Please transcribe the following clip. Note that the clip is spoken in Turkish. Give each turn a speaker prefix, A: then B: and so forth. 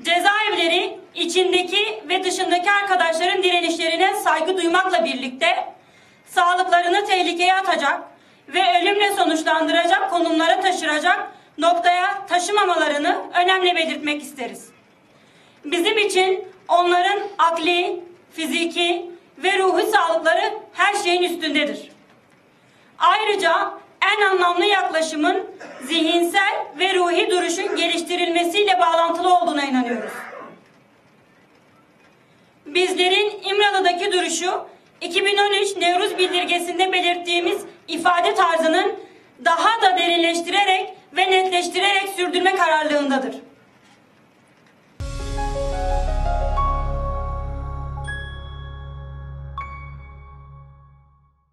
A: Cezaevleri içindeki ve dışındaki arkadaşların direnişlerine saygı duymakla birlikte sağlıklarını tehlikeye atacak ve ölümle sonuçlandıracak konumlara taşıracak noktaya taşımamalarını önemli belirtmek isteriz. Bizim için onların akli, fiziki ve ruhi sağlıkları her şeyin üstündedir. Ayrıca en anlamlı yaklaşımın zihinsel ve ruhi duruşun geliştirilmesiyle bağlantılı olduğuna inanıyoruz. Bizlerin İmralı'daki duruşu 2013 Nevruz Bildirgesi'nde belirttiğimiz ifade tarzının daha da derinleştirerek ve netleştirerek sürdürme kararlılığındadır.